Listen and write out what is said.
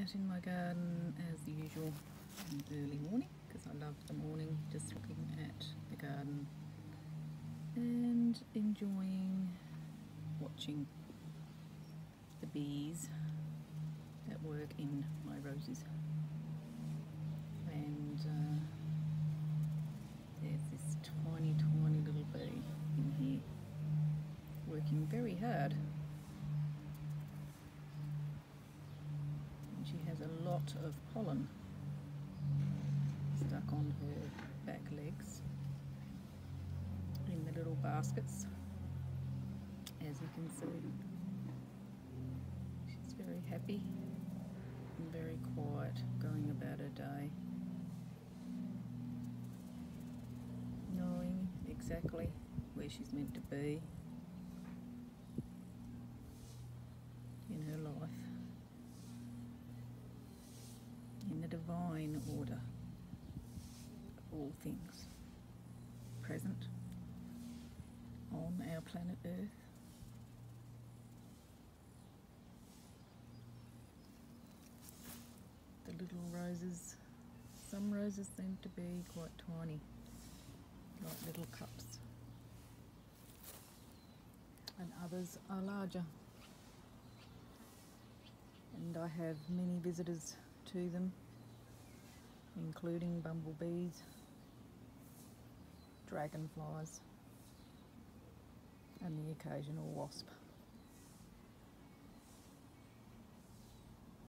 out in my garden as usual in the early morning, because I love the morning, just looking at the garden and enjoying watching the bees that work in my roses. And there's this tiny little bee in here working very hard, and she has a lot of pollen stuck on her back legs in the little baskets, as you can see. She's very happy and very quiet, going about her day, knowing exactly where she's meant to be in her life, in the divine order of all things present on our planet Earth. The little roses, some roses seem to be quite tiny, like little cups, and others are larger. And I have many visitors to them, including bumblebees, dragonflies, and the occasional wasp.